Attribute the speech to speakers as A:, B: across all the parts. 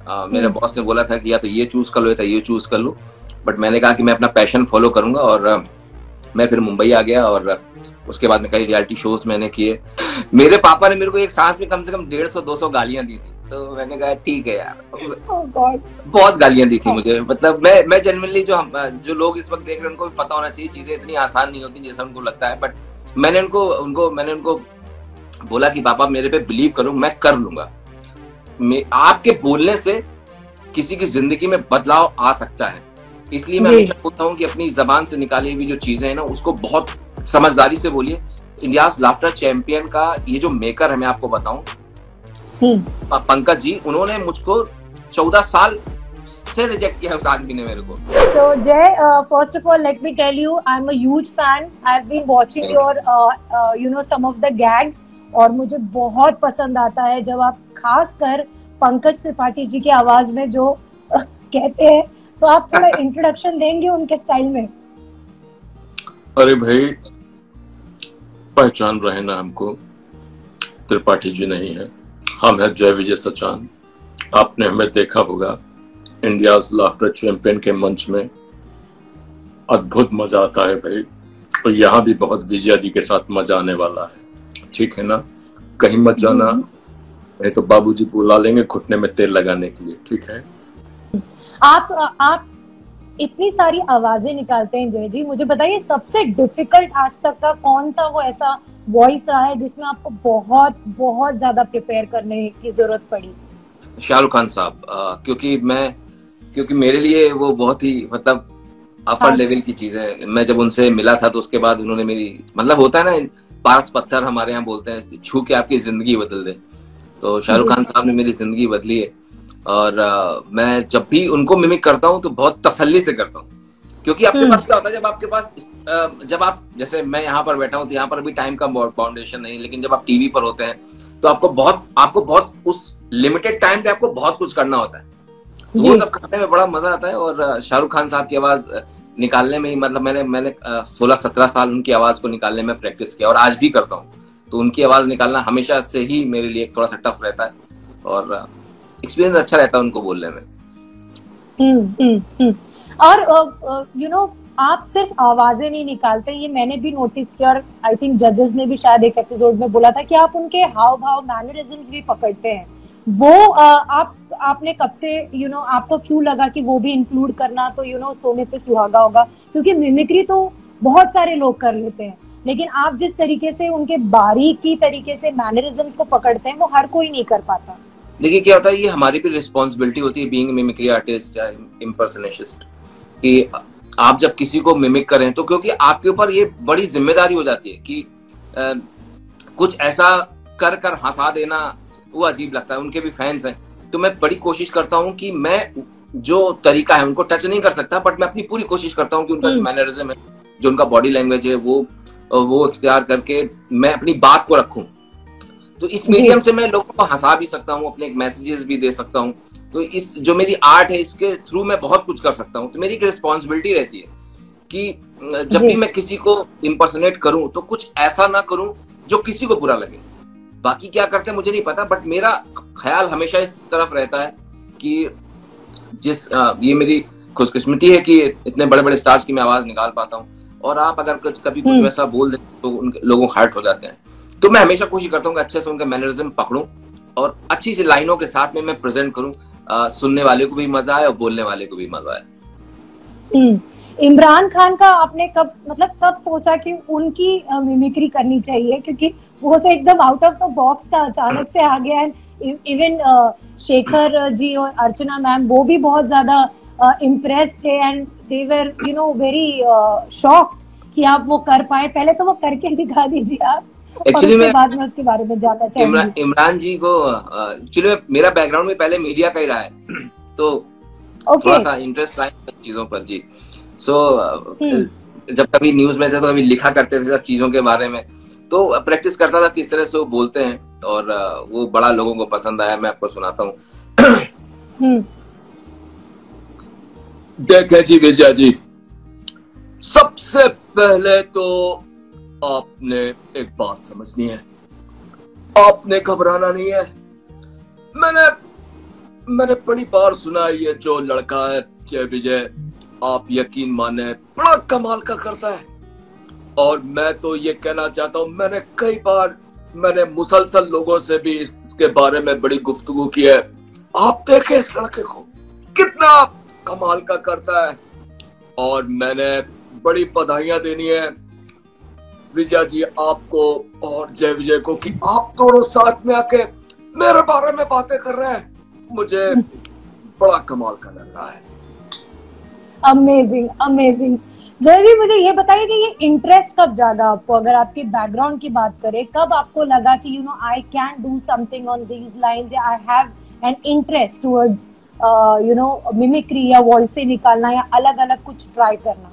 A: मेरे बॉस ने बोला था कि या तो ये चूज कर लो या तो ये चूज कर लो, बट मैंने कहा कि मैं अपना पैशन फॉलो करूंगा, और मैं फिर मुंबई आ गया और उसके बाद में कई रियलिटी शोज मैंने किए। मेरे पापा ने मेरे को एक सांस में कम से कम 150-200 गालियां दी थी, तो मैंने कहा ठीक है यार। बहुत गालियां दी थी मुझे, मतलब मैं जनरली जो लोग इस वक्त देख रहे हैं उनको भी पता होना चाहिए चीजें इतनी आसान नहीं होती जैसा उनको लगता है, बट मैंने उनको बोला कि पापा मेरे पे बिलीव करो, मैं कर लूंगा। आपके बोलने से किसी की जिंदगी में बदलाव आ सकता है, इसलिए मैं हमेशा बोलता हूँ कि अपनी जबान से निकाली हुई जो चीजें हैं ना उसको बहुत समझदारी से बोलिए। इंडियाज लाफ्टर चैंपियन का ये जो मेकर है, मैं आपको बताऊं, पंकज जी, उन्होंने मुझको 14 साल से रिजेक्ट किया उस आदमी ने मेरे को।
B: So Jay, first of all, let me tell you, I'm a huge fan. I've been watching your, some of the gags, और मुझे बहुत पसंद आता है जब आप खासकर पंकज त्रिपाठी जी की आवाज में जो कहते हैं, तो आप थोड़ा इंट्रोडक्शन देंगे उनके स्टाइल में?
A: अरे भाई, पहचान रहे ना हमको, त्रिपाठी जी नहीं है, हम हैं जय विजय सचान। आपने हमें देखा होगा इंडियाज लाफ्टर चैंपियन के मंच में, अद्भुत मजा आता है भाई, और यहाँ भी बहुत विजया जी के साथ मजा आने वाला है, ठीक है ना? कहीं मत जाना, नहीं तो बाबूजी बुला लेंगे घुटने में तेल लगाने के लिए, ठीक है?
B: आप इतनी सारी आवाजें निकालते हैं जय जी, मुझे बताइए सबसे डिफिकल्ट आज तक का कौन सा वो ऐसा वॉइस रहा है जिसमें आपको बहुत बहुत ज्यादा प्रिपेयर करने की जरूरत पड़ी?
A: शाहरुख खान साहब, क्योंकि मेरे लिए वो बहुत ही मतलब अपर लेवल की चीज है। मैं जब उनसे मिला था तो उसके बाद उन्होंने मेरी, मतलब होता है ना, पारस पत्थर हमारे यहाँ बोलते हैं, छू के आपकी जिंदगी बदल दे, तो शाहरुख खान साहब ने मेरी जिंदगी बदली है। और मैं जब भी उनको मिमिक करता हूँ तो बहुत तसल्ली से करता हूँ, क्योंकि आपके पास क्या होता है, जब आपके पास जब आप, जैसे मैं यहाँ पर बैठा हूँ तो यहाँ पर भी टाइम का बाउंडेशन नहीं, लेकिन जब आप टीवी पर होते हैं तो आपको बहुत उस लिमिटेड टाइम पे आपको बहुत कुछ करना होता है, तो वो सब करने में बड़ा मजा आता है। और शाहरुख खान साहब की आवाज निकालने में ही, मतलब मैंने 16-17 साल उनकी आवाज को निकालने में प्रैक्टिस किया और आज भी करता हूँ, तो उनकी आवाज निकालना हमेशा से ही मेरे लिए थोड़ा सा टफ रहता है और एक्सपीरियंस अच्छा रहता है उनको बोलने में।
B: और आप सिर्फ आवाजें नहीं निकालते, ये मैंने भी नोटिस किया, और आई थिंक जजेस ने भी शायद एक एपिसोड में बोला था कि आप उनके हाव भाव मैनरिज्म्स भी पकड़ते हैं। वो आपने कब से आपको क्यों लगा कि वो भी इंक्लूड करना, तो सोने पे सुहागा होगा, क्योंकि मिमिक्री तो बहुत सारे लोग कर लेते हैं, लेकिन आप जिस तरीके से उनके बारीकी तरीके से मैनरिज्म्स को पकड़ते हैं वो हर कोई नहीं कर पाता।
A: देखिए क्या होता है, ये हमारी भी रिस्पॉन्सिबिलिटी होती है बीइंग मिमिक्री आर्टिस्ट या इम्पर्सनेशिस्ट, कि आप जब किसी को मिमिक करें तो क्योंकि आपके ऊपर ये बड़ी जिम्मेदारी हो जाती है कि कुछ ऐसा कर हंसा देना वो अजीब लगता है। उनके भी फैंस हैं, तो मैं बड़ी कोशिश करता हूँ कि मैं जो तरीका है उनको टच नहीं कर सकता, बट मैं अपनी पूरी कोशिश करता हूँ कि उनका जो मैनरिज्म है, जो उनका बॉडी लैंग्वेज है, वो इख्तियार करके मैं अपनी बात को रखूं। तो इस मीडियम से मैं लोगों को हंसा भी सकता हूँ, अपने मैसेजेस भी दे सकता हूँ, तो इस जो मेरी आर्ट है इसके थ्रू मैं बहुत कुछ कर सकता हूँ। तो मेरी एक रिस्पॉन्सिबिलिटी रहती है कि जब भी मैं किसी को इम्पर्सनेट करूं तो कुछ ऐसा ना करूं जो किसी को बुरा लगे। बाकी क्या करते हैं मुझे नहीं पता, बट मेरा ख्याल हमेशा इस तरफ रहता है कि ये मेरी खुशकिस्मती है कि इतने बड़े बड़े स्टार्स की मैं आवाज निकाल पाता हूँ, और आप अगर कभी कुछ वैसा बोल दें तो उनके लोगों हर्ट हो जाते हैं। तो मैं हमेशा कोशिश करता हूँ कि अच्छे से उनका मैनरिज्म पकड़ूं और अच्छी सी लाइनों के साथ में मैं प्रेजेंट करूं, सुनने वाले को भी मजा आए और बोलने वाले को भी मजा आए।
B: इमरान खान का आपने कब सोचा कि उनकी मिमिक्री करनी चाहिए, क्योंकि वो तो एकदम आउट ऑफ द बॉक्स था, अचानक से आ गया है। इवन शेखर जी और अर्चना मैम वो भी बहुत ज्यादा इम्प्रेस थे and they were very shocked कि आप वो कर पाए। पहले तो वो करके दिखा दीजिए आप,
A: एक्चुअली मैं
B: बाद में उसके बारे में जानना चाहूंगी।
A: इमरान जी को एक्चुअली मेरा बैकग्राउंड में पहले मीडिया का ही रहा है, तो थोड़ा सा इंटरेस्ट रहा है चीजों पर जी। जब कभी न्यूज में थे तो कभी लिखा करते थे सब चीजों के बारे में, तो प्रैक्टिस करता था किस तरह से वो बोलते हैं, और वो बड़ा लोगों को पसंद आया। मैं आपको सुनाता हूँ। देखिए जी विजया जी, सबसे पहले तो आपने एक बात समझनी है, आपने घबराना नहीं है। मैंने मैंने बड़ी बार सुना है ये जो लड़का है जय विजय, आप यकीन माने बड़ा कमाल का करता है। और मैं तो ये कहना चाहता हूँ, मैंने मुसलसल लोगों से भी इसके बारे में बड़ी गुफ्तगू की है। आप देखें इस लड़के को कितना कमाल का करता है। और मैंने बड़ी बधाइयां देनी है विजय जी आपको और जय विजय को कि आप दोनों साथ में आके मेरे बारे में बातें कर रहे हैं। मुझे बड़ा कमाल का लग रहा है।
B: Amazing amazing. जय भी, मुझे ये बताइए कि ये इंटरेस्ट कब जागा आपको, अगर आपके बैकग्राउंड की बात करें, कब आपको लगा कि you know I can do something on these lines, या I have an interest towards you know mimicry या वॉइस से निकालना या अलग अलग कुछ ट्राई करना?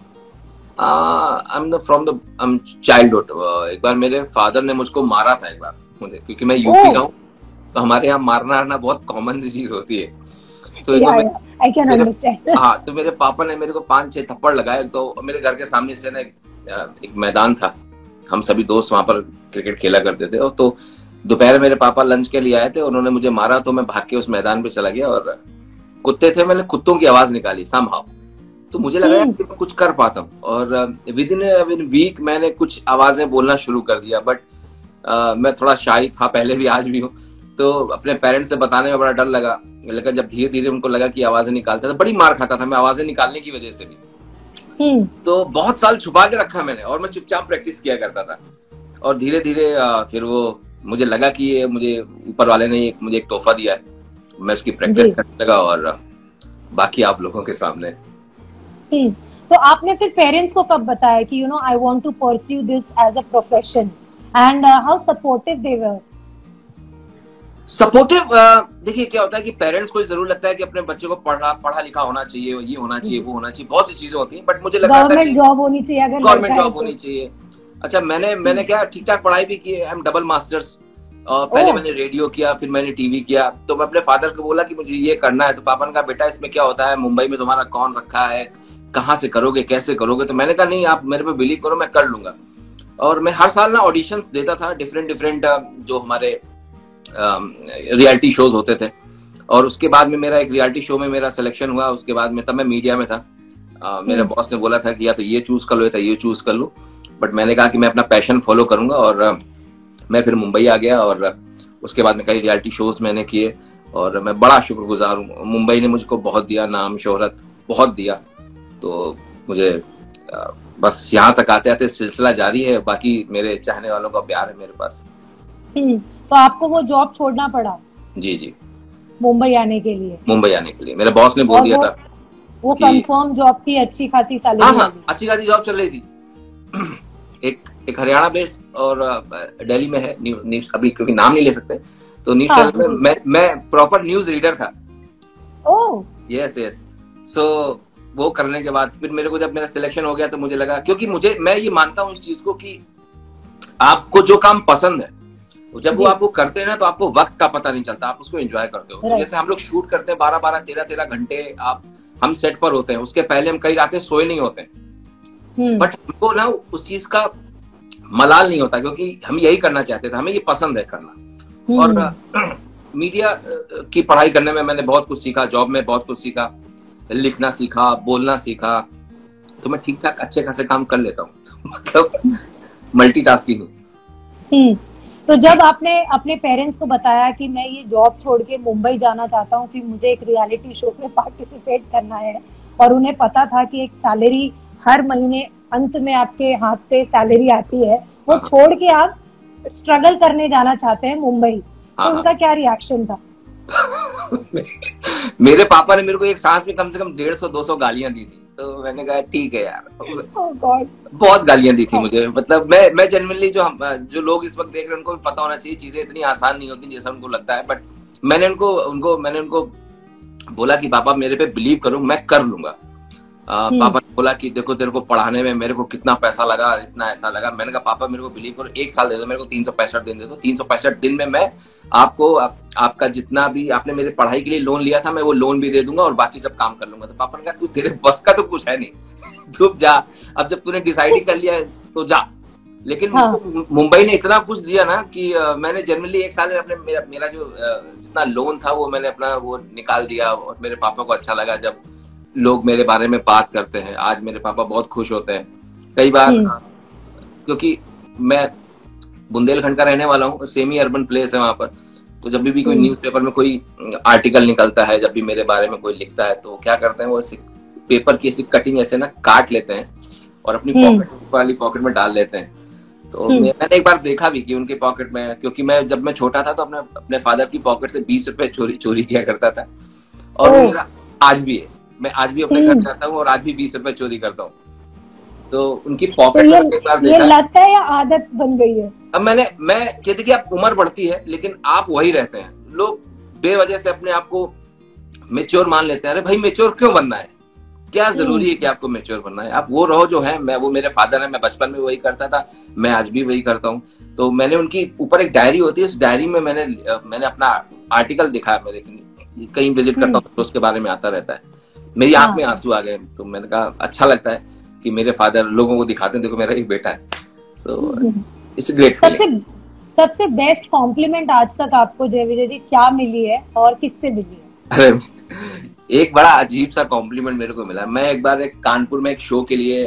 A: From the childhood. एक बार मेरे फादर ने मुझको मारा था एक बार, मुझे, क्योंकि मैं यूपी का हूँ, तो हमारे यहाँ मारना बहुत कॉमन सी चीज होती है। तो
B: I can understand.
A: हाँ, तो मेरे पापा ने मेरे को 5-6 थप्पड़ लगाए। तो मेरे घर के सामने से ना एक मैदान था, हम सभी दोस्त वहां पर क्रिकेट खेला करते थे। तो दोपहर मेरे पापा लंच के लिए आए थे, उन्होंने मुझे मारा, तो मैं भाग के उस मैदान पे चला गया और कुत्ते थे, मैंने कुत्तों की आवाज निकाली समहाउ। तो मुझे लगा यार कि मैं कुछ कर पाता हूँ, और विद इन वीक मैंने कुछ आवाजें बोलना शुरू कर दिया। बट मैं थोड़ा शाई था पहले भी, आज भी हूँ, तो अपने पेरेंट्स से बताने में बड़ा डर लगा। लेकिन जब धीरे धीरे उनको लगा कि आवाजें निकालता था, बड़ी मार खाता था मैं आवाजें निकालने की वजह से भी। तो बहुत साल छुपा के रखा मैंने, और मैं चुपचाप प्रैक्टिस किया करता था। और धीरे धीरे फिर वो मुझे लगा कि ये मुझे ऊपर वाले ने मुझे एक तोहफा दिया है, मैं उसकी प्रैक्टिस करने लगा, और बाकी आप लोगों के सामने।
B: तो आपने फिर पेरेंट्स को कब बताया कि you know I want to pursue this as a profession, and how supportive they were?
A: Supportive, देखिए क्या होता है कि पेरेंट्स को जरूर लगता है कि अपने बच्चे को पढ़ा लिखा होना चाहिए, ये होना चाहिए, वो होना चाहिए, बहुत सी चीजें होती हैं। बट मुझे लगा था
B: गवर्नमेंट जॉब होनी चाहिए, अगर
A: गवर्नमेंट जॉब होनी चाहिए। अच्छा, मैंने क्या ठीक ठाक पढ़ाई भी की है, आई एम डबल मास्टर्स। पहले मैंने रेडियो किया, फिर मैंने टीवी किया। तो मैं अपने फादर को बोला कि मुझे ये करना है, तो पापा ने कहा बेटा इसमें क्या होता है, मुंबई में तुम्हारा कौन रखा है, कहाँ से करोगे, कैसे करोगे? तो मैंने कहा नहीं, आप मेरे पे बिलीव करो, मैं कर लूंगा। और मैं हर साल ना ऑडिशंस देता था, डिफरेंट जो हमारे रियलिटी शोज होते थे। और उसके बाद में मेरा एक रियलिटी शो में मेरा सिलेक्शन हुआ। उसके बाद में तब मैं मीडिया में था। मेरे बॉस ने बोला था कि या तो ये चूज कर लो या तो ये चूज कर लो। बट मैंने कहा कि मैं अपना पैशन फॉलो करूंगा, और मैं फिर मुंबई आ गया। और उसके बाद में कई रियलिटी शोज मैंने किए, और मैं बड़ा शुक्रगुजार हूँ। मुंबई ने मुझको बहुत दिया, नाम शोहरत बहुत दिया। तो मुझे बस यहाँ तक आते आते सिलसिला जारी है। बाकी मेरे चाहने वालों का प्यार है मेरे पास।
B: तो आपको वो जॉब छोड़ना पड़ा?
A: जी, मुंबई
B: आने के लिए?
A: मुंबई आने के लिए मेरे बॉस ने बोल दिया था।
B: वो कंफर्म जॉब थी, अच्छी खासी सैलरी?
A: हाँ, अच्छी खासी जॉब चल रही थी। एक हरियाणा बेस्ड और दिल्ली में है न्यूज, अभी क्योंकि नाम नहीं ले सकते, तो न्यूज चैनल में मैं प्रॉपर न्यूज रीडर था।
B: Oh
A: yes. सो वो करने के बाद फिर मेरे को जब मेरा सिलेक्शन हो गया, तो मुझे लगा, क्योंकि मैं ये मानता हूँ इस चीज को कि आपको जो काम पसंद है, जब वो आपको करते हैं ना, तो आपको वक्त का पता नहीं चलता, आप उसको एंजॉय करते हो। तो जैसे हम लोग शूट करते हैं 12-12, 13-13 घंटे हम सेट पर होते हैं, उसके पहले हम कई रातें सोए नहीं होते हैं। बट हमको ना उस चीज का मलाल नहीं होता, क्योंकि हम यही करना चाहते थे, हमें ये पसंद है करना। और मीडिया की पढ़ाई करने में मैंने बहुत कुछ सीखा, जॉब में बहुत कुछ सीखा, लिखना सीखा, बोलना सीखा। तो मैं ठीक ठाक अच्छे खासे काम कर लेता हूँ। मतलब मल्टीटास्किंग हूँ।
B: तो जब आपने अपने पेरेंट्स को बताया कि मैं ये जॉब छोड़ के मुंबई जाना चाहता हूँ कि मुझे एक रियलिटी शो में पार्टिसिपेट करना है, और उन्हें पता था कि एक सैलरी हर महीने अंत में आपके हाथ पे सैलरी आती है, वो छोड़ के आप स्ट्रगल करने जाना चाहते हैं मुंबई, तो उनका क्या रिएक्शन था?
A: मेरे पापा ने मेरे को एक सांस में कम से कम 150-200 गालियां दी थी। तो मैंने कहा ठीक है यार। बहुत गालियां दी थी मुझे। मतलब मैं जनरली जो लोग इस वक्त देख रहे हैं, उनको भी पता होना चाहिए चीजें इतनी आसान नहीं होती जैसा उनको लगता है। बट मैंने उनको बोला कि पापा मेरे पे बिलीव करो, मैं कर लूंगा। पापा ने बोला कि देखो तेरे को पढ़ाने में मेरे को कितना पैसा लगा, इतना ऐसा लगा। मैंने कहा पापा मेरे को बिलीव करो, 1 साल दे दो, मेरे को 365 दिन दे दो। 365 दिन में मैं आपको आपका जितना भी आपने मेरे पढ़ाई के लिए लोन लिया था, मैं वो लोन भी दे दूंगा और बाकी सब काम कर लूंगा। तो पापा ने कहा तू तेरे बस का तो कुछ है नहीं, तू जा, अब जब तूने डिसाइड ही कर लिया तो जा। लेकिन
B: हाँ।
A: मुंबई ने इतना कुछ दिया ना कि मैंने जनरली एक साल में अपने मेरा जो जितना लोन था वो मैंने अपना वो निकाल दिया। और मेरे पापा को अच्छा लगा जब लोग मेरे बारे में बात करते हैं। आज मेरे पापा बहुत खुश होते हैं कई बार, क्योंकि मैं बुंदेलखंड का रहने वाला हूँ, सेमी अर्बन प्लेस है वहां पर। तो जब भी कोई न्यूज़पेपर में कोई आर्टिकल निकलता है, जब भी मेरे बारे में कोई लिखता है, तो क्या करते हैं वो पेपर की ऐसी कटिंग ऐसे ना काट लेते हैं और अपनी पॉकेट वाली पॉकेट में डाल लेते हैं। तो मैंने एक बार देखा भी कि उनके पॉकेट में, क्योंकि मैं जब मैं छोटा था तो अपने फादर की पॉकेट से 20 रुपए चोरी किया करता था। और मेरा आज भी है, मैं आज भी अपने घर जाता हूँ और आज भी 20 रुपए चोरी करता हूँ। तो उनकी पॉकेट में एक बार देखा।
B: ये लत है या आदत बन गई है?
A: अब मैं कहते कि आप उम्र बढ़ती है लेकिन आप वही रहते हैं। लोग बेवजह से अपने आप को मेच्योर मान लेते हैं। अरे भाई मेच्योर क्यों बनना है? क्या जरूरी है कि आपको मेच्योर बनना है? आप वो रहो जो है। वो मेरे फादर है, मैं बचपन में वही करता था, मैं आज भी वही करता हूँ। तो मैंने उनकी ऊपर एक डायरी होती है, उस डायरी में मैंने अपना आर्टिकल दिखा। मेरे कहीं विजिट करता हूँ तो उसके बारे में आता रहता है। मेरी आंख में आंसू आ गए। तो मैंने कहा अच्छा लगता है कि मेरे फादर लोगों को दिखाते हैं देखो मेरा एक बेटा है। So it's great feeling.
B: सबसे बेस्ट कॉम्प्लीमेंट आज तक आपको जय विजय जी क्या मिली है और किससे मिली है?
A: अरे एक बड़ा अजीब सा कॉम्प्लीमेंट मेरे को मिला। मैं एक बार कानपुर में एक शो के लिए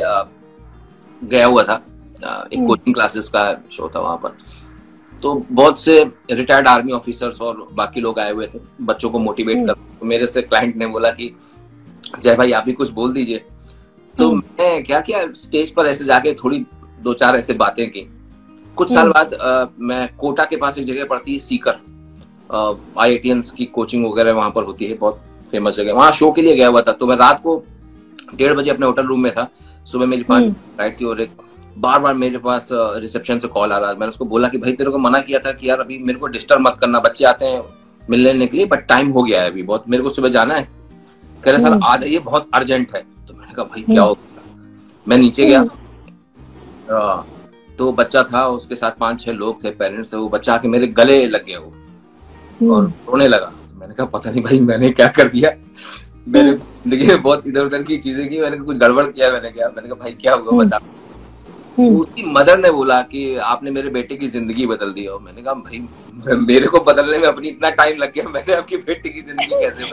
A: गया हुआ था, एक कोचिंग क्लासेस का शो था वहां पर। तो बहुत से रिटायर्ड आर्मी ऑफिसर्स और बाकी लोग आए हुए थे बच्चों को मोटिवेट कर। तो मेरे से क्लाइंट ने बोला कि जय भाई आप भी कुछ बोल दीजिए। तो मैं क्या किया, स्टेज पर ऐसे जाके थोड़ी 2-4 ऐसे बातें की। कुछ साल बाद मैं कोटा के पास एक जगह पड़ती है सीकर, IITians की कोचिंग वगैरह वहां पर होती है, बहुत फेमस जगह। वहां शो के लिए गया हुआ था। तो मैं रात को 1:30 बजे अपने होटल रूम में था। सुबह मेरी 5 फ्लाइट थी और एक बार मेरे पास रिसेप्शन से कॉल आ रहा। मैंने उसको बोला कि भाई तेरे को मना किया था कि यार अभी मेरे को डिस्टर्ब मत करना, बच्चे आते हैं मिलने के लिए, बट टाइम हो गया है अभी बहुत, मेरे को सुबह जाना है। कह रहे सर आ जाइए बहुत अर्जेंट है। तो मैंने कहा भाई क्या हो गया? मैं नीचे गया तो बच्चा था, उसके साथ 5-6 लोग थे, पेरेंट्स थे। वो बच्चा आके मेरे गले लग गया वो और रोने लगा। मैंने कहा पता नहीं भाई मैंने क्या कर दिया, मैंने जिंदगी में बहुत इधर उधर की चीजें की, मैंने कुछ गड़बड़ किया। मैंने कहा भाई क्या हुआ बता। तो उसकी मदर ने बोला कि आपने मेरे बेटे की जिंदगी बदल दी। और मैंने कहा भाई मेरे को बदलने में अपनी इतना टाइम लग गया, मैंने आपकी बेटे की जिंदगी कैसे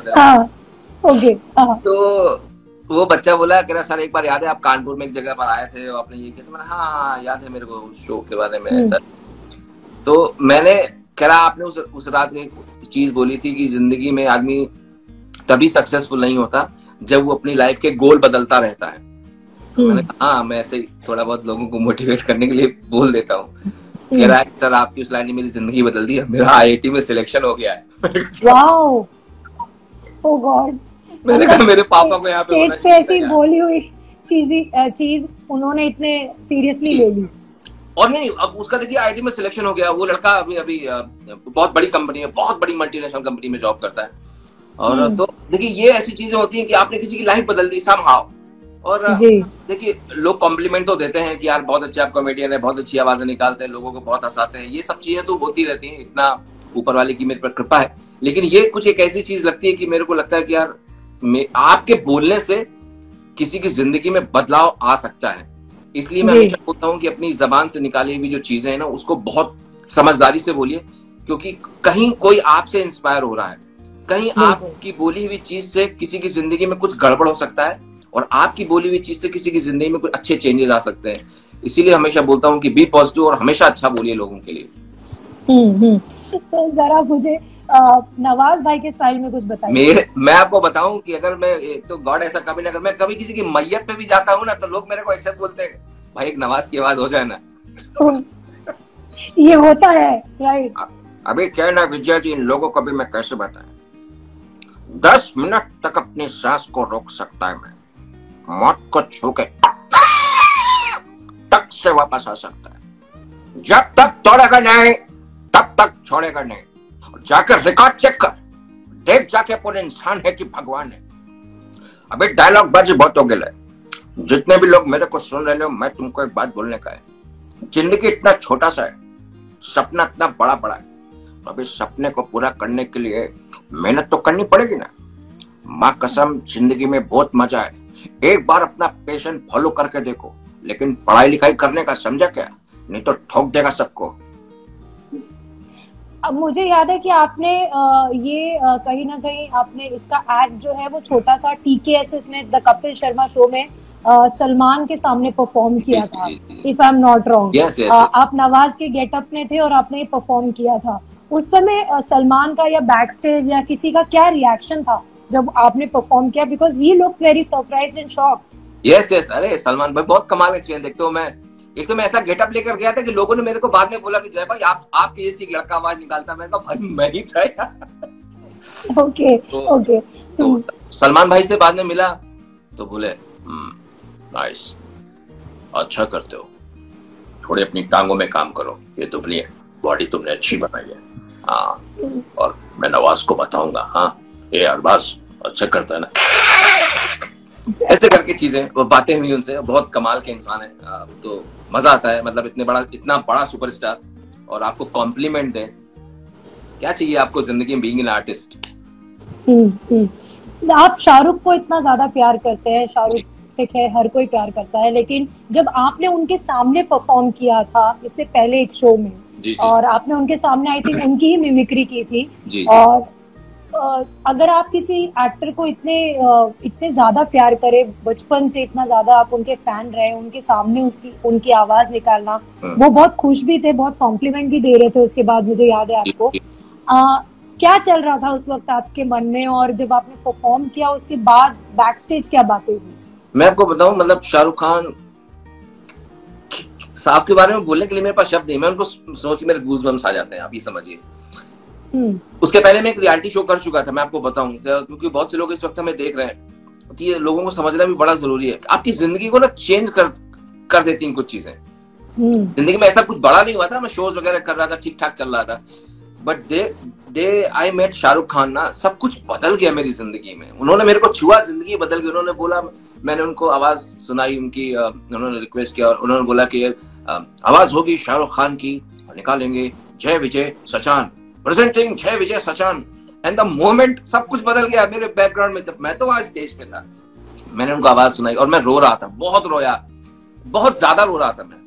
A: बदल? तो वो बच्चा बोला कह रहा सर एक बार याद है आप कानपुर में एक जगह पर आए थे और आपने ये किया? तो मैंने हाँ याद है मेरे को शो के बारे में सर। तो मैंने कह रहा आपने उस रात में एक चीज बोली थी कि जिंदगी में आदमी तभी सक्सेसफुल नहीं होता जब वो अपनी लाइफ के गोल बदलता रहता है। तो मैंने कहा हाँ मैं ऐसे ही थोड़ा बहुत लोगों को मोटिवेट करने के लिए बोल देता हूँ। कह रहा है सर आपकी उस लाइन ने मेरी जिंदगी बदल दी, मेरा IIT में सिलेक्शन हो गया है। Wow
B: oh God.
A: मैंने कहा मेरे पापा को यहाँ पे
B: स्टेज पे ऐसी बोली हुई चीज उन्होंने इतने सीरियसली ले ली।
A: और नहीं अब उसका देखिए IIT में सिलेक्शन हो गया। वो लड़का अभी बहुत बड़ी कंपनी है, बहुत बड़ी मल्टीनेशनल कंपनी में जॉब करता है। और तो देखिए ये ऐसी चीजें होती हैं कि आपने किसी की लाइफ बदल दी समहाउ। और देखिए लोग कॉम्प्लीमेंट तो देते हैं कि यार बहुत अच्छे आप कॉमेडियन है, बहुत अच्छी आवाजें निकालते हैं, लोगों को बहुत हंसाते हैं। ये सब चीजें तो होती रहती हैं, इतना ऊपर वाले की मेरे पर कृपा है। लेकिन ये कुछ एक ऐसी चीज लगती है कि मेरे को लगता है कि यार आपके बोलने से किसी की जिंदगी में बदलाव आ सकता है। इसलिए मैं हमेशा बोलता हूँ कि अपनी जबान से निकाली हुई जो चीजें हैं ना उसको बहुत समझदारी से बोलिए, क्योंकि कहीं कोई आपसे इंस्पायर हो रहा है, कहीं आपकी बोली हुई चीज से किसी की जिंदगी में कुछ गड़बड़ हो सकता है और आपकी बोली हुई चीज से किसी की जिंदगी में कुछ अच्छे चेंजेस आ सकते हैं। इसीलिए हमेशा बोलता हूँ कि बी पॉजिटिव और हमेशा अच्छा बोलिए लोगों के लिए।
B: तो जरा मुझे नवाज भाई के स्टाइल में कुछ बताइए।
A: मैं आपको बताऊं कि अगर मैं तो गॉड ऐसा कभी ना, अगर मैं कभी किसी की मैयत पे भी जाता हूँ ना तो लोग मेरे को ऐसे बोलते हैं भाई एक नवाज की आवाज हो जाए ना।
B: ये होता है राइट।
C: अभी क्या ना विजय जी, इन लोगों को भी मैं कैसे बताएं, 10 मिनट तक अपनी सांस को रोक सकता है, मैं मौत को छू के तक से वापस आ सकता है। जब तक तोड़ेगा नहीं तब तक छोड़ेगा नहीं। जाकर रिकॉर्ड चेक कर, देख जाके पूरे इंसान है कि भगवान है। अभी डायलॉग बाजी बहुत हो गया है। जितने भी लोग मेरे को सुन रहे हो, मैं तुमको एक बात बोलने का है, जिंदगी इतना छोटा सा है, सपना इतना बड़ा बड़ा है। तो अभी सपने को पूरा करने के लिए मेहनत तो करनी पड़ेगी ना। माँ कसम जिंदगी में बहुत मजा है। एक बार अपना पैशन फॉलो करके देखो, लेकिन पढ़ाई लिखाई करने का समझा क्या, नहीं तो ठोक देगा सबको।
B: अब मुझे याद है कि आपने ये कहीं ना कहीं आपने इसका एक्ट जो है वो छोटा सा TKS में द कपिल शर्मा शो में सलमान के सामने परफॉर्म किया था, if I am not wrong. आप नवाज के गेटअप में थे और आपने ये परफॉर्म किया था। उस समय सलमान का या बैक स्टेज या किसी का क्या रिएक्शन था जब आपने परफॉर्म किया? Because he look very surprised and shock.
A: Yes yes, अरे सलमान भाई बहुत कमाल का एक्सपीरियंस। देखते हो एक तो मैं ऐसा गेटअप लेकर गया था कि लोगों ने मेरे को बाद में बोला कि जय भाई आपके जैसी लड़का आवाज निकालता। मैंने कहा भाई मैं ही था यार।
B: Okay okay.
A: तो सलमान भाई से बाद में मिला तो बोले नाइस, अच्छा करते हो, थोड़े अपनी टांगों में काम करो, ये तुमने बॉडी तुमने अच्छी बनाई है। हाँ, और मैं नवाज को बताऊंगा, हाँ ये अरबाज अच्छा करता है ना। ऐसे करके चीजें वो बातें हुई उनसे। बहुत कमाल के इंसान है, तो मजा आता है। मतलब इतना बड़ा सुपरस्टार और आपको कॉम्प्लीमेंट दे, क्या चाहिए आपको जिंदगी में बीइंग एन आर्टिस्ट।
B: आप शाहरुख को इतना ज्यादा प्यार करते हैं, शाहरुख से खैर हर कोई प्यार करता है, लेकिन जब आपने उनके सामने परफॉर्म किया था इससे पहले एक शो में, और आपने उनके सामने आई थिंक उनकी ही मिमिक्री की थी, और अगर आप किसी एक्टर को इतने ज्यादा प्यार करें, बचपन से इतना ज्यादा आप उनके फैन रहे, उनके सामने उनकी आवाज निकालना, वो बहुत खुश भी थे, बहुत कॉम्प्लीमेंट भी दे रहे थे उसके बाद, मुझे याद है आपको। क्या चल रहा था उस वक्त आपके मन में, और जब आपने परफॉर्म किया उसके बाद बैक स्टेज क्या बातें हुई? मैं
A: आपको बताऊं, मतलब शाहरुख खान साहब के बारे में बोलने के लिए मेरे पास शब्द नहीं। मैं उनको सोच के मेरे गूज़बम्स आ जाते हैं, आप ये समझिए। उसके पहले मैं एक रियलिटी शो कर चुका था, मैं आपको बताऊं, क्योंकि बहुत से लोग इस वक्त हमें देख रहे हैं, तो ये लोगों को समझना भी बड़ा जरूरी है। आपकी जिंदगी को ना चेंज कर देती हैं कुछ चीजें। जिंदगी में ऐसा कुछ बड़ा नहीं हुआ था, मैं शोज वगैरह कर रहा था, ठीक ठाक चल रहा था, but day I met Shahrukh Khan ना, सब कुछ बदल गया मेरी जिंदगी में। उन्होंने मेरे को छुआ, जिंदगी बदल गई। उन्होंने बोला, मैंने उनको आवाज सुनाई उनकी, उन्होंने रिक्वेस्ट किया और उन्होंने बोला कि आवाज होगी शाहरुख खान की, निकालेंगे जय Vijay Sachan, presenting Jay Vijay Sachan. And the moment सब कुछ बदल गया मेरे बैकग्राउंड में। जब मैं तो आज स्टेज पे था, मैंने उनको आवाज सुनाई और मैं रो रहा था, बहुत रोया, बहुत ज्यादा रो रहा था मैं।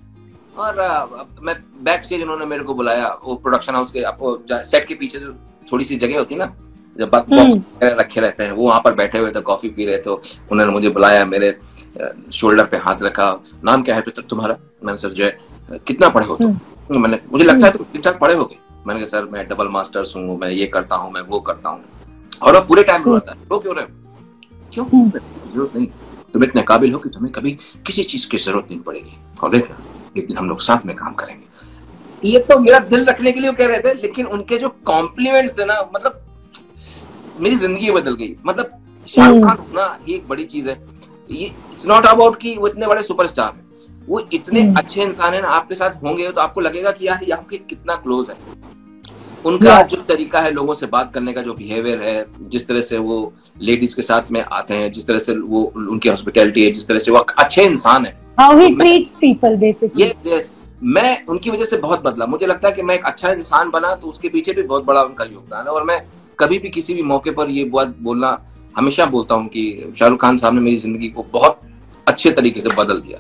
A: और मैं बैक स्टेज, उन्होंने मेरे को बुलाया, वो प्रोडक्शन हाउस के, आपको सेट के पीछे जो थोड़ी सी जगह होती है ना, जब बॉक्स रखे रहते हैं, वो वहां पर बैठे हुए थे, कॉफी पी रहे थे। उन्होंने मुझे बुलाया, मेरे शोल्डर पे हाथ रखा, नाम क्या है तुम्हारा? मैंने सर जय, कितना पढ़े हो तुम? मैंने, मुझे लगता है तुम ठीक ठाक पढ़े होगे। मैंने कहा सर मैं डबल मास्टर्स हूँ, मैं ये करता हूँ, मैं वो करता हूँ। और वो पूरे टाइम रोता है, रो क्यों रहे हो? क्यों? जरूरत नहीं, तुम इतने काबिल हो कि तुम्हें कभी किसी चीज की जरूरत नहीं पड़ेगी, और देखना एक दिन हम लोग साथ में काम करेंगे। ये तो मेरा दिल रखने के लिए कह रहे थे, लेकिन उनके जो कॉम्प्लीमेंट्स थे ना, मतलब मेरी जिंदगी बदल गई। मतलब शाहरुख खान होना ये एक बड़ी चीज है। ये इट्स नॉट अबाउट कि वो इतने बड़े सुपरस्टार हैं, वो इतने अच्छे इंसान हैं ना, आपके साथ होंगे तो आपको लगेगा कि यार ये आपके कितना क्लोज है। उनका जो तरीका है लोगों से बात करने का, जो बिहेवियर है, जिस तरह से वो लेडीज के साथ में आते हैं, जिस तरह से वो उनकी हॉस्पिटैलिटी है, जिस तरह से वो अच्छे इंसान है,
B: How he treats people basically.
A: Yes, मैं उनकी वजह से बहुत बदला। मुझे लगता है कि मैं एक अच्छा इंसान बना तो उसके पीछे भी बहुत बड़ा उनका योगदान है। और मैं कभी भी किसी भी मौके पर ये बात बोलना हमेशा बोलता हूँ कि शाहरुख खान साहब ने मेरी जिंदगी को बहुत अच्छे तरीके से बदल दिया।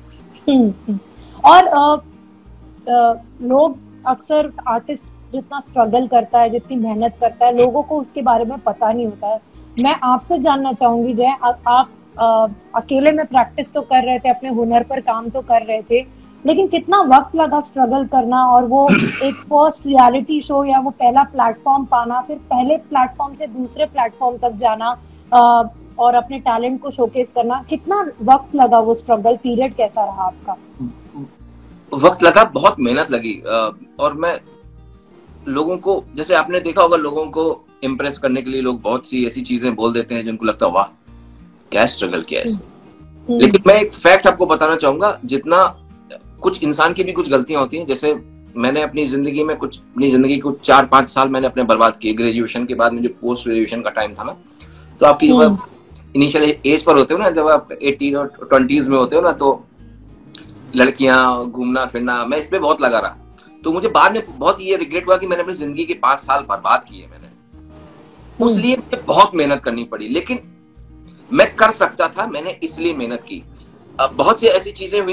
B: और लोग अक्सर, आर्टिस्ट जितना स्ट्रगल करता है, जितनी मेहनत करता है, लोगों को उसके बारे में पता नहीं होता है। मैं आपसे जानना चाहूंगी जय, आप अकेले में प्रैक्टिस तो कर रहे थे, अपने हुनर पर काम तो कर रहे थे, लेकिन कितना वक्त लगा स्ट्रगल करना, और वो एक फर्स्ट रियलिटी शो या वो पहला प्लेटफॉर्म पाना, फिर पहले प्लेटफॉर्म से दूसरे प्लेटफॉर्म तक जाना, और अपने टैलेंट को शोकेस करना, कितना वक्त लगा? वो स्ट्रगल पीरियड कैसा रहा आपका?
A: वक्त लगा, बहुत मेहनत लगी। और मैं लोगों को, जैसे आपने देखा होगा, लोगों को इम्प्रेस करने के लिए लोग बहुत सी ऐसी चीजें बोल देते हैं जिनको लगता है वाह क्या स्ट्रगल किया है। लेकिन मैं एक फैक्ट आपको बताना चाहूंगा, जितना कुछ इंसान की भी कुछ गलतियां होती हैं। जैसे मैंने अपनी जिंदगी को 4-5 साल मैंने अपने बर्बाद किए। ग्रेजुएशन के बाद में जो पोस्ट ग्रेजुएशन का टाइम था ना, तो आपकी जब आप इनिशियल एज पर होते हो ना, जब आप 18 और 20s में होते हो ना, तो लड़कियां, घूमना फिरना, मैं इस पे बहुत लगा रहा। तो मुझे बाद में बहुत ये रिग्रेट हुआ कि मैंने अपनी जिंदगी के 5 साल बर्बाद किए। मैंने उस लिए मुझे बहुत मेहनत करनी पड़ी, लेकिन मैं कर सकता था, मैंने इसलिए मेहनत की। अब बहुत सी ऐसी चीजें हुई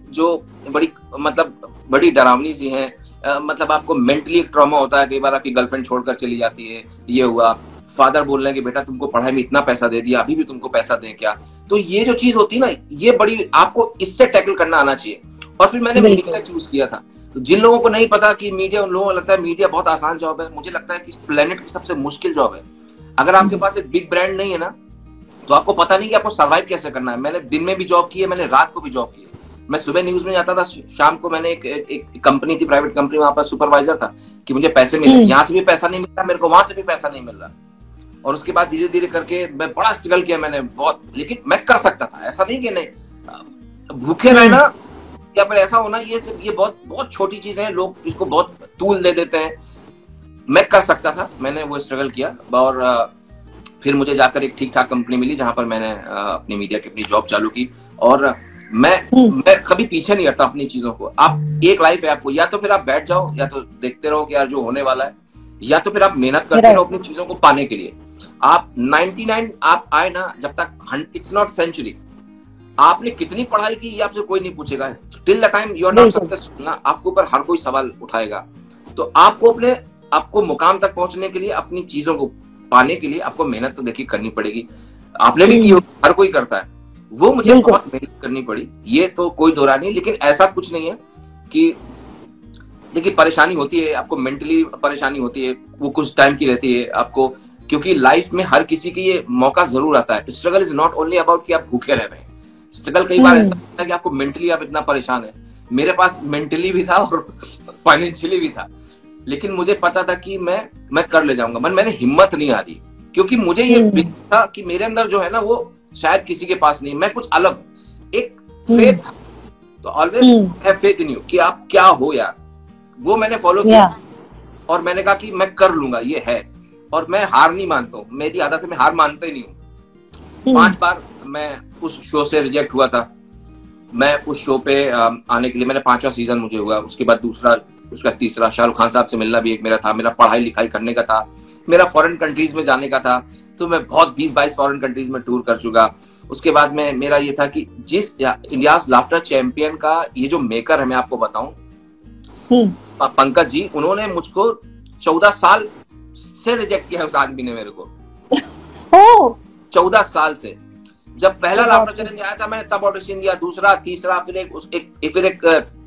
A: जो बड़ी मतलब बड़ी डरावनी सी हैं। मतलब आपको मेंटली एक ट्रॉमा होता है, कई बार आपकी गर्लफ्रेंड छोड़कर चली जाती है, ये हुआ, फादर बोल रहे हैं कि बेटा तुमको पढ़ाई में इतना पैसा दे दिया, अभी भी तुमको पैसा दें क्या। तो ये जो चीज होती है ना, ये बड़ी आपको इससे टैकल करना आना चाहिए। और फिर मैंने मीडिया चूज किया था। तो जिन लोगों को नहीं पता कि मीडिया, उन लोगों को लगता है मीडिया बहुत आसान जॉब है, मुझे लगता है कि इस प्लेनेट की सबसे मुश्किल जॉब है। अगर आपके पास एक बिग ब्रांड नहीं है ना, तो आपको पता नहीं कि आपको सर्वाइव कैसे करना है। मैंने दिन में भी जॉब की है, मैंने रात को भी जॉब की है। मैं सुबह न्यूज में जाता था, शाम को मैंने एक कंपनी थी, प्राइवेट कंपनी, वहां पर सुपरवाइजर था कि मुझे पैसे मिले, यहाँ से भी पैसा नहीं मिल रहा मेरे को, वहां से भी पैसा नहीं मिल रहा। और उसके बाद धीरे धीरे करके मैं बड़ा स्ट्रगल किया मैंने बहुत, लेकिन मैं कर सकता था। ऐसा नहीं कि नहीं, भूखे रहना या फिर ऐसा होना, ये बहुत बहुत छोटी चीजें हैं, लोग इसको बहुत तूल दे देते हैं। मैं कर सकता था, मैंने वो स्ट्रगल किया। और फिर मुझे जाकर एक ठीक ठाक कंपनी मिली जहां पर मैंने अपनी मीडिया की अपनी जॉब चालू की। और मैं कभी पीछे नहीं हटता अपनी चीजों को। आप एक लाइफ है आपको, या तो फिर आप बैठ जाओ, या तो देखते रहो कि यार जो होने वाला है, या तो फिर आप मेहनत करते रहो अपनी चीजों को पाने के लिए। आप 99 आप आए ना, जब तक इट्स नॉट सेंचुरी। आपने कितनी पढ़ाई की ये आपसे कोई नहीं पूछेगा। Till the time you are not successful ना, आपके ऊपर हर कोई सवाल उठाएगा। तो आपको मुकाम तक पहुंचने के लिए, अपनी चीजों को पाने के लिए आपको मेहनत तो देखिए करनी पड़ेगी। आपने भी की होगी, हर कोई करता है। वो मुझे बहुत मेहनत करनी पड़ी, ये तो कोई दो राय नहीं। लेकिन ऐसा कुछ नहीं है कि देखिए परेशानी होती है, आपको मेंटली परेशानी होती है, वो कुछ टाइम की रहती है आपको, क्योंकि लाइफ में हर किसी की ये मौका जरूर आता है। Struggle is not only about कि आप भूखे रह रहे हैं। स्ट्रगल कई बार ऐसा होता है कि आपको मेंटली आप इतना परेशान है। मेरे पास मेंटली भी था और फाइनेंशियली भी था, लेकिन मुझे पता था कि मैं कर ले जाऊंगा। मैंने हिम्मत नहीं हारी, क्योंकि मुझे ये था कि मेरे अंदर जो है ना, वो शायद किसी के पास नहीं, मैं कुछ अलग, एक फेथ था। तो always have faith in you कि आप क्या हो यार, वो मैंने फॉलो किया। और मैंने कहा कि मैं कर लूंगा, ये है। और मैं हार नहीं मानता हूँ, मेरी आदत है, मैं हार मानता ही नहीं हूँ। 5 बार मैं उस शो से रिजेक्ट हुआ था। मैं उस शो पे आने के लिए, मैंने 5वां सीजन मुझे हुआ, उसके बाद दूसरा, उसका तीसरा, शाहरुख खान साहब से मिलना भी एक मेरा था, मेरा पढ़ाई लिखाई करने का था, मेरा फॉरेन कंट्रीज में जाने का था। तो मैं बहुत 20-22 फॉरेन कंट्रीज में टूर कर चुका। उसके बाद में मेरा ये था कि जिस इंडियाज लाफ्टर चैंपियन का ये जो मेकर है, मैं आपको बताऊं, पंकज जी, उन्होंने मुझको 14 साल से रिजेक्ट किया है उस आदमी ने मेरे को। 14 साल से। जब पहला लाफ्टर चैलेंज आया था, मैंने तब ऑडिशन दिया, दूसरा, तीसरा, फिर एक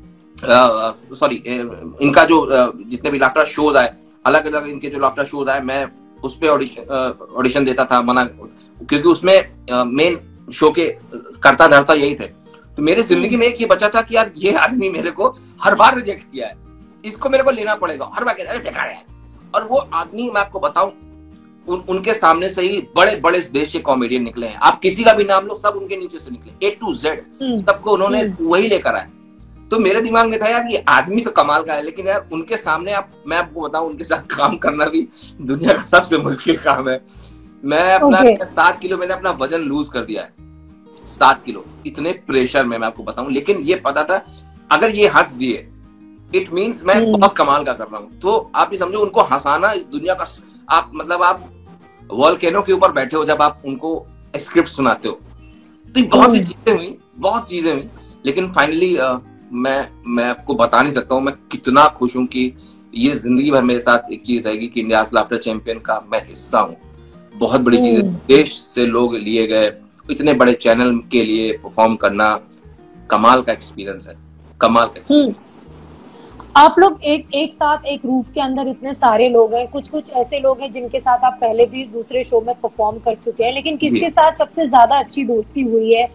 A: सॉरी, इनका जो जितने भी लाफ्टर शोज आए, अलग अलग इनके जो लाफ्टर शोज आए, मैं उस पे ऑडिशन देता था, मना, क्योंकि उसमें मेन शो के करता धरता यही थे। तो मेरी जिंदगी में एक ये बचा था कि यार ये आदमी मेरे को हर बार रिजेक्ट किया है, इसको मेरे को लेना पड़ेगा। हर बार कहता है बेकार है। और वो आदमी, मैं आपको बताऊं, उनके सामने से ही बड़े बड़े देश के कॉमेडियन निकले हैं। आप किसी का भी नाम लो, सब उनके नीचे से निकले, A to Z, सबको उन्होंने वही लेकर आए। तो मेरे दिमाग में था यार ये आदमी तो कमाल का है, लेकिन यार उनके सामने मैं आपको बताऊं, उनके साथ काम करना भी दुनिया का सबसे मुश्किल काम है। मैं अपना 7 किलो मैंने अपना वजन लूज कर दिया है, 7 किलो, इतने प्रेशर में, मैं आपको बताऊं। लेकिन ये पता था अगर ये हंस दिए, इट मीन्स मैं बहुत कमाल का कर रहा हूँ। तो आप ये समझो, उनको हंसाना इस दुनिया का, आप मतलब आप वोल्केनो के ऊपर बैठे हो जब आप उनको स्क्रिप्ट सुनाते हो। तो बहुत सी चीजें हुई, लेकिन फाइनली मैं आपको बता नहीं सकता हूँ मैं कितना खुश हूँ कि ये जिंदगी भर मेरे साथ एक चीज रहेगी कि इंडियाज लाफ्टर चैंपियन का मैं हिस्सा हूँ। बहुत बड़ी चीज है, देश से लोग लिए गए, इतने बड़े चैनल के लिए परफॉर्म करना, कमाल का एक्सपीरियंस है, कमाल का एक्सपीरियंस।
B: आप लोग एक साथ एक रूफ के अंदर इतने सारे लोग हैं, कुछ ऐसे लोग हैं जिनके साथ आप पहले भी दूसरे शो में परफॉर्म कर चुके हैं, लेकिन किसके साथ सबसे ज्यादा अच्छी दोस्ती हुई है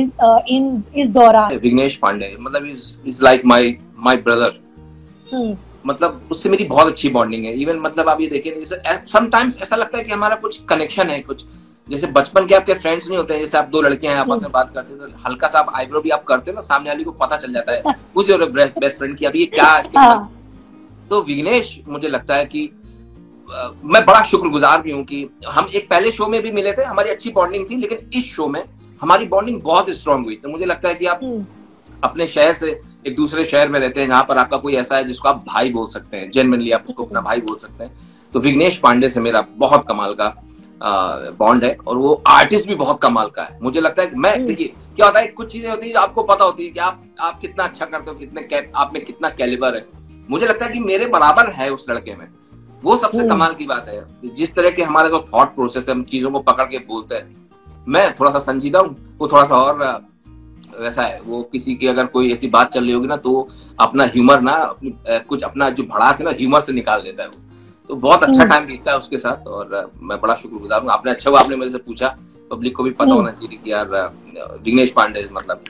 B: इस दौरान?
A: विघ्नेश पांडे, मतलब इज लाइक माय ब्रदर। मतलब उससे मेरी बहुत अच्छी बॉन्डिंग है। इवन मतलब आप ये देखिए, जैसे समटाइम्स ऐसा लगता है कि हमारा कुछ कनेक्शन है, कुछ जैसे बचपन के आपके फ्रेंड्स नहीं होते हैं, जैसे आप 2 लड़कियां हैं आपस में बात करते हैं, तो हल्का सा आप आईब्रो भी आप करते हो ना, सामने वाली को पता चल जाता है उस बेस्ट फ्रेंड की, अभी ये क्या है। तो विघ्नेश, मुझे लगता है कि मैं बड़ा शुक्रगुजार भी हूँ कि हम एक पहले शो में भी मिले थे, हमारी अच्छी बॉन्डिंग थी, लेकिन इस शो में हमारी बॉन्डिंग बहुत स्ट्रांग हुई। तो मुझे लगता है कि आप अपने शहर से एक दूसरे शहर में रहते हैं, जहां पर आपका कोई ऐसा है जिसको आप भाई बोल सकते हैं, जेन्युइनली आप उसको अपना भाई बोल सकते हैं। तो विघ्नेश पांडे से मेरा बहुत कमाल का बॉन्ड है, और वो आर्टिस्ट भी बहुत कमाल का है। मुझे लगता है कि मैं, देखिए क्या होता है, कुछ चीजें होती है जो आपको पता होती है कि आप कितना अच्छा करते हो, कितने आप में कितना कैलिबर है। मुझे लगता है कि मेरे बराबर है उस लड़के में। वो सबसे कमाल की बात है। जिस तरह के हमारे जो थॉट प्रोसेस है, हम चीजों को पकड़ के बोलते हैं, मैं थोड़ा सा संजीदा हूँ, वो थोड़ा सा और वैसा है। वो किसी की अगर कोई ऐसी बात चल रही होगी ना, तो अपना ह्यूमर ना, कुछ अपना जो भड़ास है ना, ह्यूमर से निकाल देता है वो। तो बहुत अच्छा टाइम बीतता है उसके साथ, और मैं बड़ा शुक्रगुजार हूँ। आपने अच्छा हुआ आपने मेरे से पूछा, पब्लिक को भी पता होना चाहिए कि यार विघ्नेश पांडे मतलब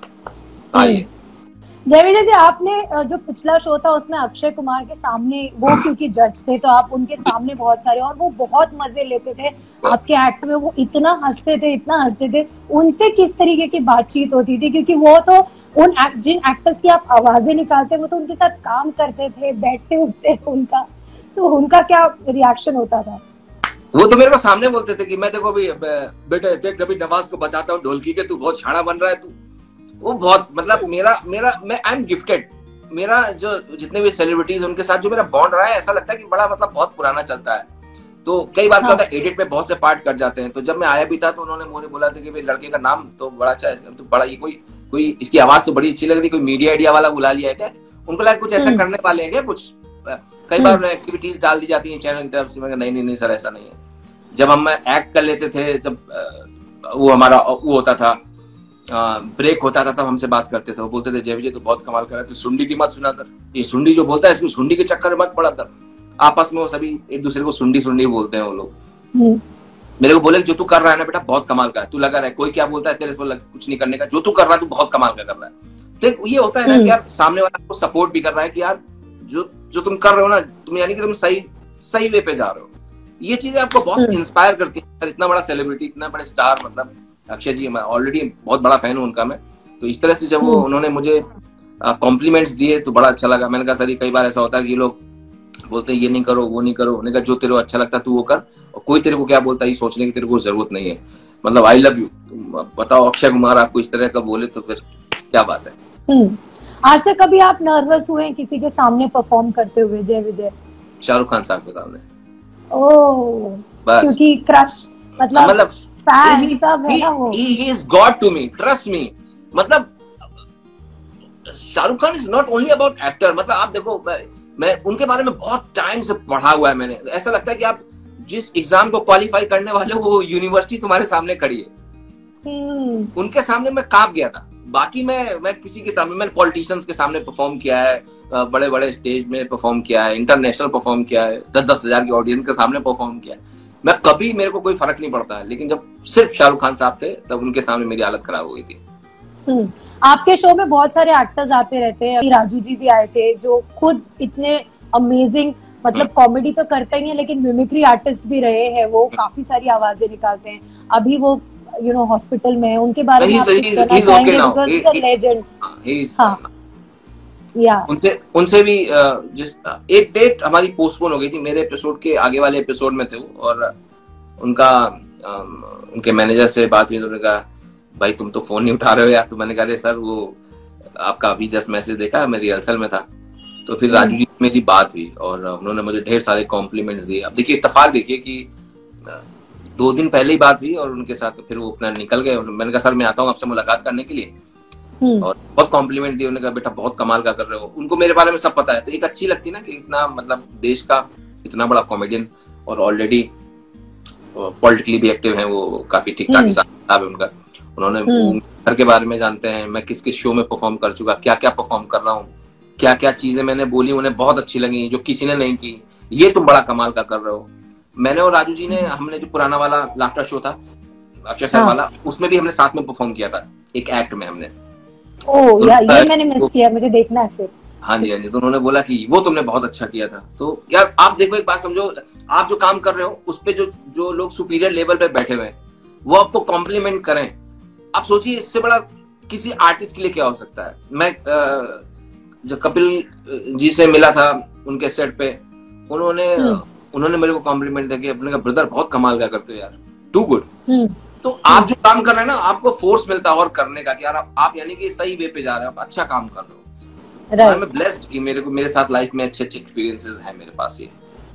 A: आइए।
B: जय विजय जी, आपने जो पिछला शो था उसमें अक्षय कुमार के सामने, वो क्योंकि जज थे तो आप उनके सामने बहुत सारे, और वो बहुत मजे लेते थे आपके एक्ट में, वो इतना हंसते थे। उनसे किस तरीके की बातचीत होती थी? क्योंकि वो तो जिन एक्टर्स की आप आवाजें निकालते वो तो उनके साथ काम करते थे, बैठते उठते उनका, तो उनका क्या रिएक्शन होता था?
A: वो तो मेरे को सामने बोलते थे कि मैं देखो अभी बेटे देख, अभी नवाज को बताता हूँ ढोलकी के, तू बहुत छाड़ा बन रहा है तू। वो बहुत मतलब मैं आई एम गिफ्टेड। मेरा जो जितने भी सेलिब्रिटीज उनके साथ जो मेरा बॉन्ड रहा है, ऐसा लगता है कि बड़ा मतलब बहुत पुराना चलता है। तो कई बार क्या होता है, एडिट पे बहुत से पार्ट कट जाते हैं। तो जब मैं आया भी था तो उन्होंने मुझे बोला था कि भाई लड़के का नाम तो बड़ा अच्छा है, तो बड़ा ये कोई इसकी आवाज तो बड़ी अच्छी लग रही, कोई मीडिया आइडिया वाला बुला लिया है क्या? उनको लगा कुछ ऐसा करने वाले हैं क्या कुछ। कई बार एक्टिविटीज डाल दी जाती है चैनल की तरफ से। मैं नहीं सर ऐसा नहीं है। जब हम एक्ट कर लेते थे, जब वो हमारा वो होता था, ब्रेक होता था, तब हमसे बात करते थे। वो बोलते थे जय विजय तो बहुत कमाल कर रहा है, तो सुंडी की मत सुना कर, ये सुंडी जो बोलता है इसमें सुंडी के चक्कर में मत पड़ा कर। आपस में वो सभी एक दूसरे को सुंडी बोलते हैं वो लोग। मेरे को बोले जो तू कर रहा है ना बेटा बहुत कमाल का है, तू लगा रहा है, कोई क्या बोलता है तेरे को कुछ नहीं करने का, जो तू कर रहा है तू बहुत कमाल का कर रहा है। तो ये होता है ना कि यार सामने वाला आपको सपोर्ट भी कर रहा है कि यार जो तुम कर रहे हो ना, तुम यानी कि तुम सही वे पे जा रहे हो। ये चीजें आपको बहुत इंस्पायर करती है। इतना बड़ा सेलिब्रिटी, इतना बड़े स्टार, मतलब अक्षय जी, मैं ऑलरेडी बहुत बड़ा फैन हूँ उनका मैं। तो इस तरह से जब वो उन्होंने मुझे कॉम्प्लीमेंट्स दिए तो बड़ा अच्छा लगा। मैंने कहा सर कई बार ऐसा होता है कि लोग बोलते हैं ये नहीं करो वो नहीं करो। उन्होंने कहा जो तेरे को अच्छा लगता है तू वो कर, और कोई तेरे को क्या बोलता है ये सोचने की तेरे को जरूरत नहीं है। मतलब आई लव यू। बताओ अक्षय कुमार आपको इस तरह का बोले तो फिर क्या बात है।
B: आज तक कभी आप नर्वस हुए किसी के सामने परफॉर्म करते हुए जय विजय? शाहरुख
A: खान साहब के सामने।
B: ओह,
A: बस
B: क्योंकि क्रश मतलब फैन सब है ना वो।
A: He is God to me, trust me। मतलब Shahrukh Khan is not only about actor. मतलब आप देखो, मैं उनके बारे में बहुत टाइम से पढ़ा हुआ है मैंने। ऐसा लगता है कि आप जिस एग्जाम को क्वालिफाई करने वाले हो वो यूनिवर्सिटी तुम्हारे सामने खड़ी है। उनके सामने मैं कांप गया था। बाकी मैं किसी के सामने, मैंने पॉलिटिशियंस के सामने परफॉर्म किया है, बड़े बड़े स्टेज में परफॉर्म किया है, इंटरनेशनल परफॉर्म किया है, 10-10 हजार की ऑडियंस के सामने परफॉर्म किया है। मैं कभी, मेरे को कोई फर्क नहीं पड़ता है, लेकिन जब सिर्फ शाहरुख खान साहब थे तब उनके सामने मेरी हालत खराब हो गई थी।
B: आपके शो में बहुत सारे एक्टर्स आते रहते हैं। राजू जी भी आए थे जो खुद इतने अमेजिंग, मतलब कॉमेडी तो करते ही हैं लेकिन मिमिक्री आर्टिस्ट भी रहे हैं। वो काफी सारी आवाजें निकालते हैं। अभी वो हॉस्पिटल में है, उनके बारे में आप कुछ कहना चाहेंगे? Because legend.
A: उनसे भी जिस एक डेट हमारी पोस्टपोन हो गई थी, मेरे एपिसोड के आगे वाले एपिसोड में थे वो, और उनके मैनेजर से बात हुई तो उन्होंने कहा भाई तुम तो फोन नहीं उठा रहे हो यार। तो मैंने कहा सर वो आपका अभी जस्ट मैसेज देखा, मैं रिहर्सल में था। तो फिर राजू जी मेरी बात हुई और उन्होंने मुझे ढेर सारे कॉम्प्लीमेंट्स दिए। अब देखिए इत्तेफाक देखिए कि 2 दिन पहले ही बात हुई और उनके साथ फिर वो अपना निकल गए। मैंने कहा सर मैं आता हूँ आपसे मुलाकात करने के लिए, और बहुत कॉम्प्लीमेंट दिए। उन्होंने कहा बेटा बहुत कमाल का कर रहे हो। उनको मेरे बारे में सब पता है, तो एक अच्छी लगती है ना कि इतना मतलब देश का इतना बड़ा कॉमेडियन, और ऑलरेडी पॉलिटिकली भी एक्टिव है वो, काफी ठीक ठाक हिसाब है उनका। उन्होंने घर के बारे में जानते हैं, मैं किस किस शो में परफॉर्म कर चुका, क्या क्या परफॉर्म कर रहा हूँ, क्या क्या चीजें मैंने बोली उन्हें बहुत अच्छी लगी जो किसी ने नहीं की। ये तुम बड़ा कमाल का कर रहे हो। मैंने और राजू जी ने, हमने जो पुराना वाला लाफ्टर शो था अक्षय सर वाला, उसमें भी हमने साथ में परफॉर्म किया था एक एक्ट में हमने।
B: ओह यार, ये मैंने मिस किया, मुझे देखना है फिर।
A: हाँ जी हाँ जी। तो उन्होंने बोला कि वो तुमने बहुत अच्छा किया था। तो यार आप देखो, एक बात समझो, आप जो काम कर रहे हो उस पे जो लोग सुपीरियर लेवल पे बैठे हुए हैं वो आपको कॉम्प्लीमेंट करें, आप सोचिए इससे बड़ा किसी आर्टिस्ट के लिए क्या हो सकता है। मैं जब कपिल जी से मिला था उनके सेट पे, उन्होंने मेरे को कॉम्प्लीमेंट देके अपने ब्रदर बहुत कमाल का करते हो यार, टू गुड। तो आप जो काम कर रहे हैं ना, आपको फोर्स मिलता है और करने का कि यार आप यानी कि सही वे पे जा रहे हो, आप अच्छा काम कर रहे हो। मैं ब्लेस्ड कि मेरे साथ लाइफ में अच्छे एक्सपीरियंसेस हैं मेरे पास। ये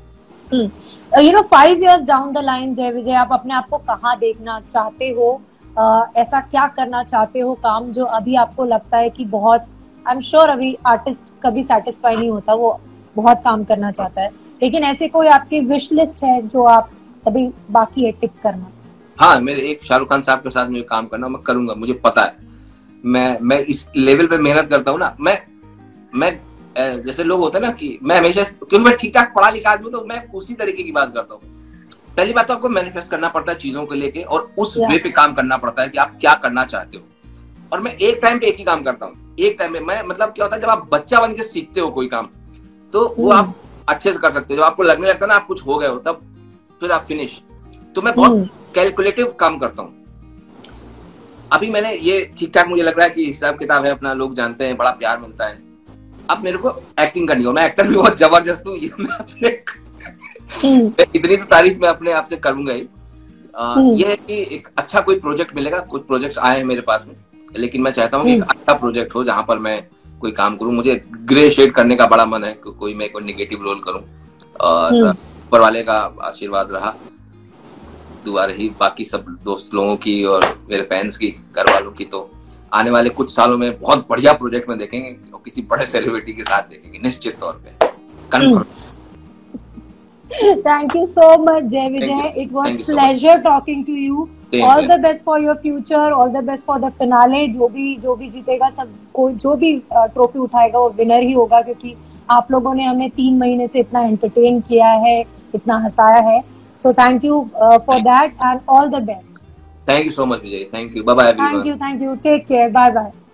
B: you know 5 years down the line Jay Vijay, आप अपने आप को कहाँ देखना चाहते हो? ऐसा क्या करना चाहते हो काम जो अभी आपको लगता है कि बहुत, आई एम श्योर अभी आर्टिस्ट कभी सेटिस्फाई नहीं होता, वो बहुत काम करना चाहता है, लेकिन ऐसे कोई आपकी विश लिस्ट है जो आप अभी बाकी है टिक करना?
A: हाँ, मेरे एक शाहरुख खान साहब के साथ मुझे काम करना, मैं करूंगा, मुझे पता है। मैं इस लेवल पे मेहनत करता हूँ ना, मैं जैसे लोग होते हैं ना कि मैं हमेशा, क्योंकि मैं ठीक ठाक पढ़ा लिखा आदमी, तो मैं उसी तरीके की बात करता हूँ। पहली बात तो आपको मैनिफेस्ट करना पड़ता है चीजों को लेके, और उस वे पे काम करना पड़ता है कि आप क्या करना चाहते हो। और मैं एक टाइम पे एक ही काम करता हूँ, एक टाइम पे। मैं मतलब क्या होता है, जब आप बच्चा बन के सीखते हो कोई काम, तो वो आप अच्छे से कर सकते हो। जब आपको लगने लगता है ना आप कुछ हो गए हो, तब फिर आप फिनिश। तो मैं बहुत कैलकुलेटिव काम करता हूँ। अभी मैंने ये ठीक ठाक मुझे लग रहा है कि हिसाब किताब है अपना, लोग जानते हैं, बड़ा प्यार मिलता है। अब मेरे को एक्टिंग करनी हो, मैं एक्टर भी बहुत जबरदस्त हूँ, ये मैं अपने इतनी तो तारीफ मैं अपने आप से करूंगा ही। ये है कि एक अच्छा कोई प्रोजेक्ट मिलेगा, कुछ प्रोजेक्ट्स आए हैं मेरे पास में, लेकिन मैं चाहता हूँ कि एक अच्छा प्रोजेक्ट हो जहां पर मैं कोई काम करूं। मुझे ग्रे शेड करने का बड़ा मन है, कोई मैं कोई नेगेटिव रोल करूं, और ऊपर वाले का आशीर्वाद रहा, दुआ रही बाकी सब दोस्त लोगों की और मेरे फैंस की, घर वालों की, तो आने वाले कुछ सालों में बहुत बढ़िया प्रोजेक्ट में देखेंगे और किसी बड़े सेलिब्रिटी के साथ देखेंगे निश्चित तौर पे, confirm.
B: Thank you so much, Jay Vijay. It was pleasure talking to you. All the best for your future. All the best for the finale. जो भी जीतेगा, सब को जो भी ट्रॉफी उठाएगा वो विनर ही होगा, क्योंकि आप लोगों ने हमें 3 महीने से इतना एंटरटेन किया है, इतना हंसाया है. So thank you for that and all the best.
A: Thank you so much, Vijay. Thank you. Bye bye everyone.
B: Thank you. Take care. Bye bye.